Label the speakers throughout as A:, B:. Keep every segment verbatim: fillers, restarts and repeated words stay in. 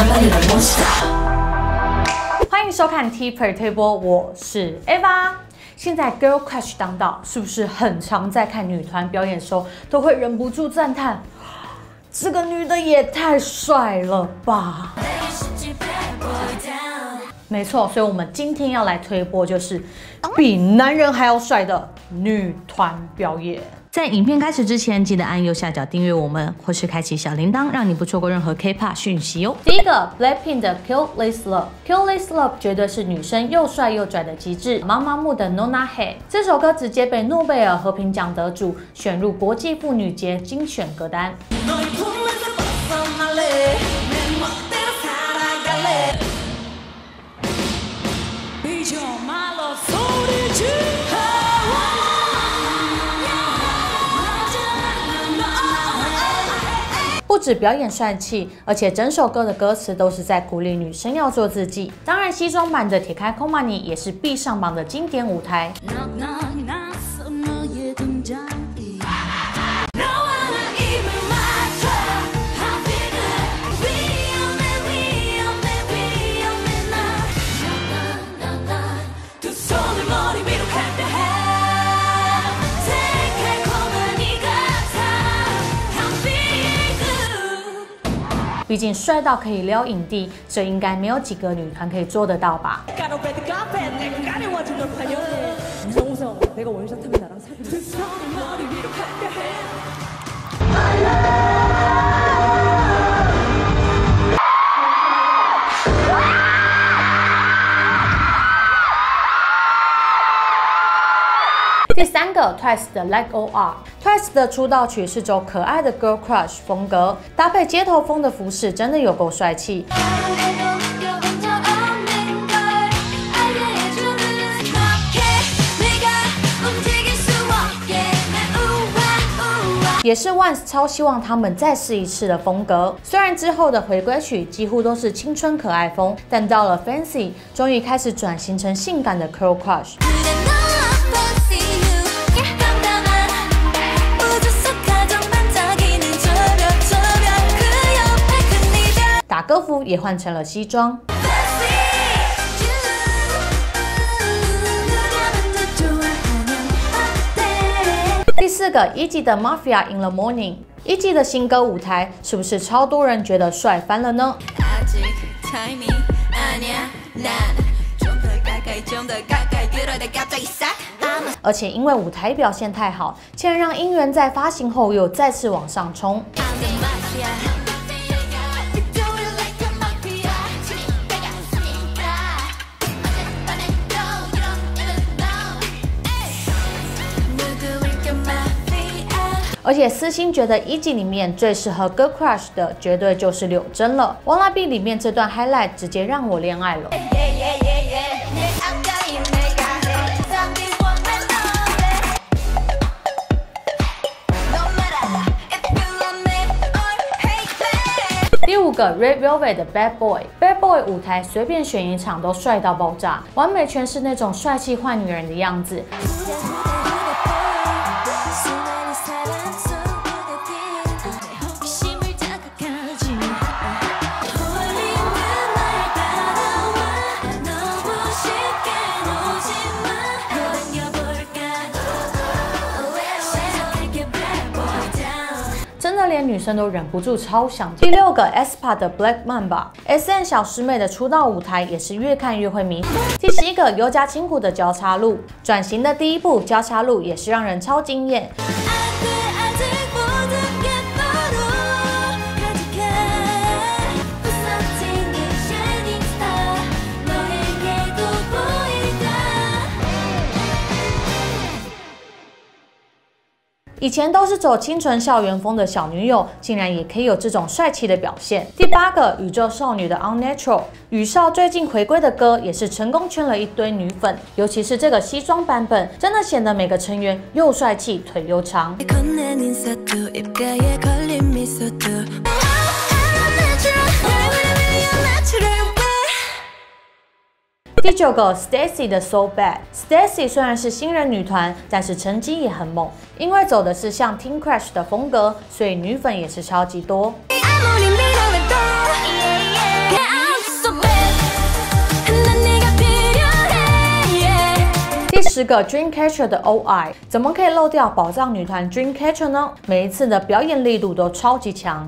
A: 欢迎收看 T Play 推播，我是 Eva。现在 Girl Crush 当道，是不是很常在看女团表演的时候都会忍不住赞叹，这个女的也太帅了吧？没错，所以我们今天要来推播就是比男人还要帅的女团表演。在影片开始之前，记得按右下角订阅我们，或是开启小铃铛，让你不错过任何 K-pop 讯息哦。第一个 Blackpink 的 Kill This Love，Kill This Love 绝对是女生又帅又拽的极致。妈妈木的 Nona Hey 这首歌直接被诺贝尔和平奖得主选入国际妇女节精选歌单。不止表演帅气，而且整首歌的歌词都是在鼓励女生要做自己。当然，西装版的《铁开空玛尼》也是必上榜的经典舞台。毕竟帅到可以撩影帝，这应该没有几个女团可以做得到吧？第三个 Twice 的 Like O R，Twice 的出道曲是走可爱的 Girl Crush 风格，搭配街头风的服饰，真的有够帅气。也是 Once 超希望他们再试一次的风格。虽然之后的回归曲几乎都是青春可爱风，但到了 Fancy， 终于开始转型成性感的 Girl Crush。打歌服也换成了西装。第四个 E G 的 Mafia in the Morning，E G 的新歌舞台是不是超多人觉得帅翻了呢？而且因为舞台表现太好，竟然让音源在发行后又再次往上冲。而且私心觉得一季里面最适合 Girl Crush 的绝对就是柳真了。《Wanna Be》里面这段 highlight 直接让我恋爱了。第五个 Red Velvet 的 Bad Boy，Bad Boy 舞台随便选一场都帅到爆炸，完美诠释那种帅气坏女人的样子。真的连女生都忍不住超想。第六个 aespa 的 Black Mamba，S M 小师妹的出道舞台也是越看越会迷。第十一个优加清苦的交叉路，转型的第一步交叉路也是让人超惊艳。以前都是走清纯校园风的小女友，竟然也可以有这种帅气的表现。第八个宇宙少女的 Unnatural， 宇少最近回归的歌也是成功圈了一堆女粉，尤其是这个西装版本，真的显得每个成员又帅气，腿又长。第九个 Stacy 的 So Bad，Stacy 虽然是新人女团，但是成绩也很猛，因为走的是像 Teen Crush 的风格，所以女粉也是超级多。 十个 Dreamcatcher 的 O I， 怎么可以漏掉宝藏女团 Dreamcatcher 呢？每一次的表演力度都超级强。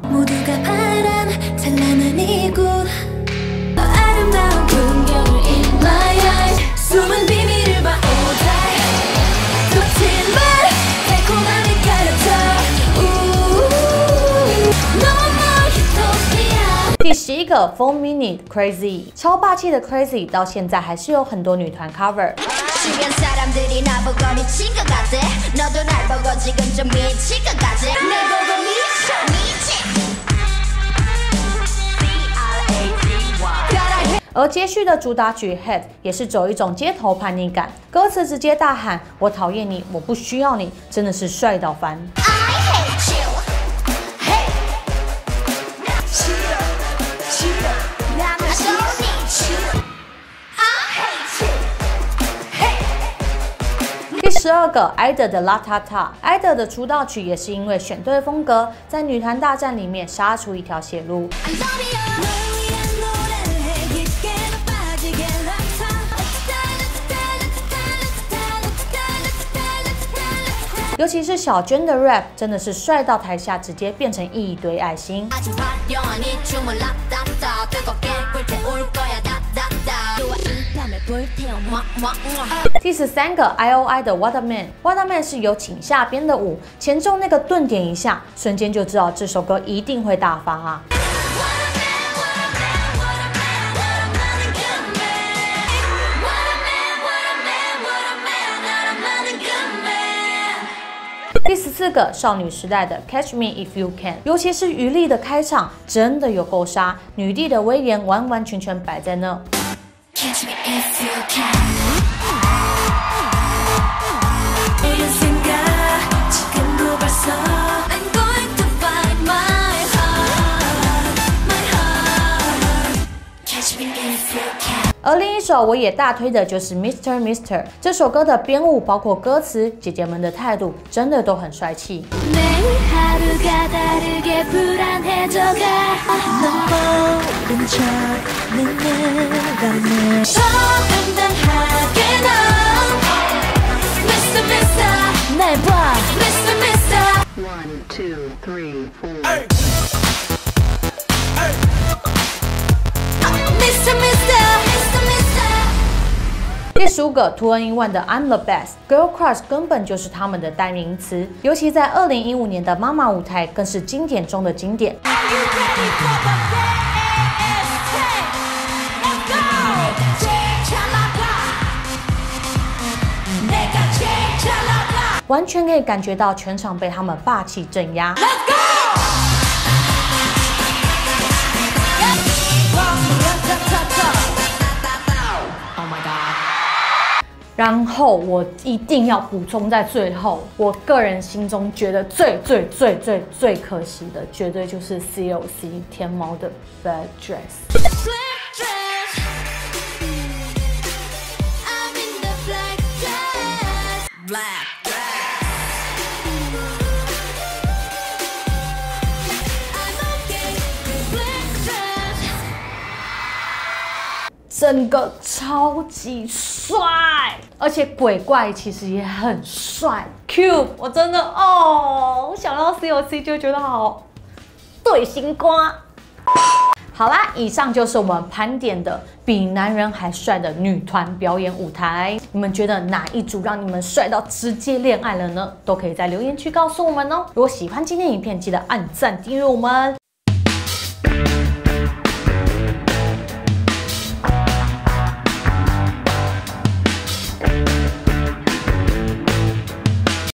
A: 第十一个 Four Minute Crazy， 超霸气的 Crazy 到现在还是有很多女团 cover。 而接续的主打曲 Head 也是走一种街头叛逆感，歌词直接大喊“我讨厌你，我不需要你”，真的是帅到翻。 第十二个 I D A 的 La Ta Ta，I D A 的出道曲也是因为选对风格，在女团大战里面杀出一条血路。尤其是小娟的 rap 真的是帅到台下直接变成一堆爱心。 第十三个 I O I 的 Waterman，Waterman 是有请下边的舞，前奏那个顿点一下，瞬间就知道这首歌一定会大发啊！第十四个少女时代的 Catch Me If You Can， 尤其是余力的开场，真的有够杀，女帝的威严完完全全摆在那。 Catch me if you can. I'm going to find my heart, my heart. Catch me if you can. 而另一首我也大推的就是 Mister Mister 这首歌的编舞，包括歌词，姐姐们的态度真的都很帅气。
B: One, two, three, four.
C: Mister Mister Mister Mister。
A: 第十五个 Two in One 的 I'm the Best，Girl Crush 根本就是他们的代名词，尤其在二零一五年的妈妈舞台更是经典中的经典。 完全可以感觉到全场被他们霸气镇压。Oh my god！ 然后我一定要补充在最后，我个人心中觉得最最最最最可惜的，绝对就是 C L C 天猫的 Bad Dress。 整个超级帅，而且鬼怪其实也很帅。Cube， 我真的哦，想到 C L C 就觉得好对心瓜。好啦，以上就是我们盘点的比男人还帅的女团表演舞台。你们觉得哪一组让你们帅到直接恋爱了呢？都可以在留言区告诉我们哦。如果喜欢今天影片，记得按赞订阅我们。